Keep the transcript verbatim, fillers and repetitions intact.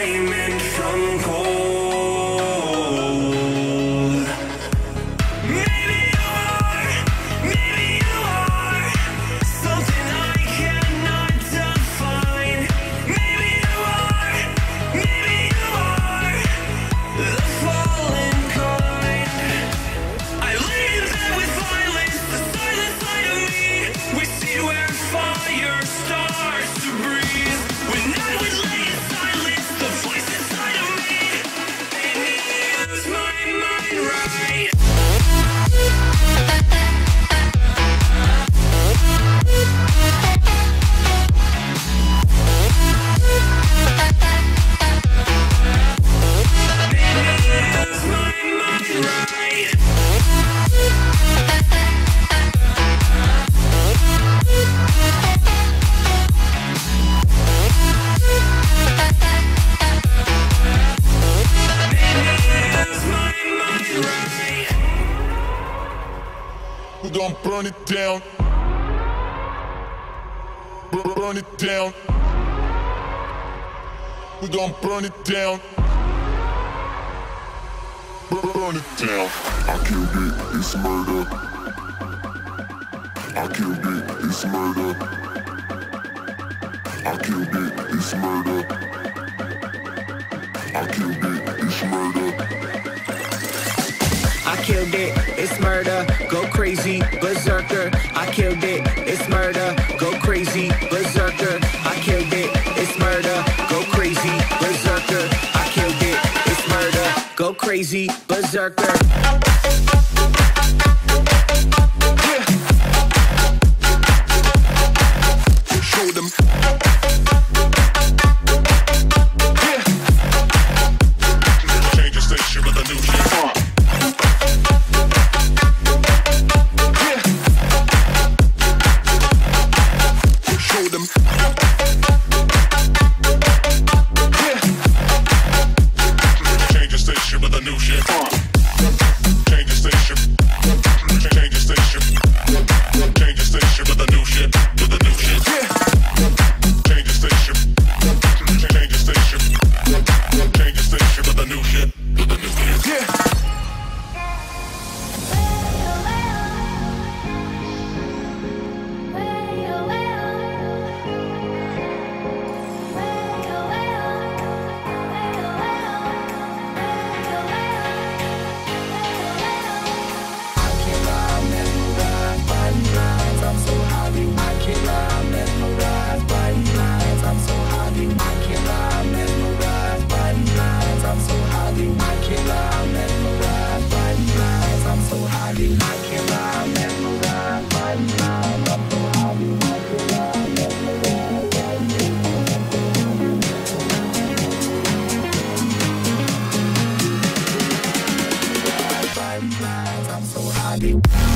diamond from gold. Maybe you are, maybe you are something I cannot define. Maybe you are, maybe you are the fallen kind. I lay in bed with violence, the silent side of me. We see where fire starts to breathe. When I would lay in silence, the voice inside of me made me lose my mind right. Made me lose my mind right. We're gonna burn it down. Bur- Burn it down. We're gonna burn it down. Bur- Burn it down. I killed it, it's murder. I killed it, it's murder. I killed it, it's murder. I killed it, it's murder. I killed it, it's murder, go crazy, berserker. I killed it, it's murder, go crazy, berserker. I killed it, it's murder, go crazy, berserker. I killed it, it's murder, go crazy, berserker. Yeah. Show them. Yeah. Change the station with a new shit. I'm so hot.